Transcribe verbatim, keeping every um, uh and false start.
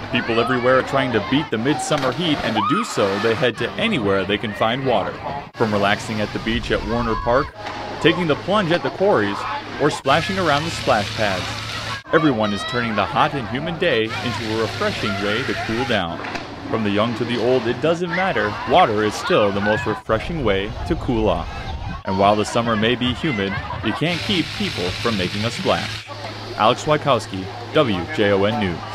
People everywhere are trying to beat the midsummer heat, and to do so, they head to anywhere they can find water. From relaxing at the beach at Warner Park, taking the plunge at the quarries, or splashing around the splash pads. Everyone is turning the hot and humid day into a refreshing way to cool down. From the young to the old, it doesn't matter. Water is still the most refreshing way to cool off. And while the summer may be humid, you can't keep people from making a splash. Alex Wykowski, W J O N News.